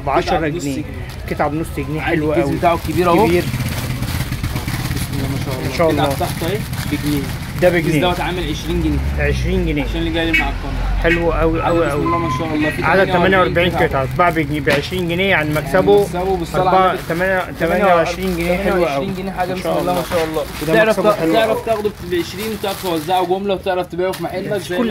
ب 10 جنيه. قطعه بنص جنيه حلوه قوي. الكيس بتاعه كبير اهو. كبير بسم الله ما شاء الله. ما شاء الله. القطعه بتاعته اهي بجنيه. ده الكيس بجنيه. دوت عامل 20 جنيه. 20 جنيه عشان اللي جاي لي مع القناه. حلو قوي قوي بسم قوي. الله ما شاء الله. في عدد 48 قطعه طباع بجنيه ب 20 جنيه، يعني مكسبه بالصلاه على النبي 28 جنيه. حلو قوي 28 جنيه حاجه بسم الله ما شاء الله. تعرف تعرف تاخده ب 20 وتعرف توزعه جمله وتعرف تبيعه في محلك زي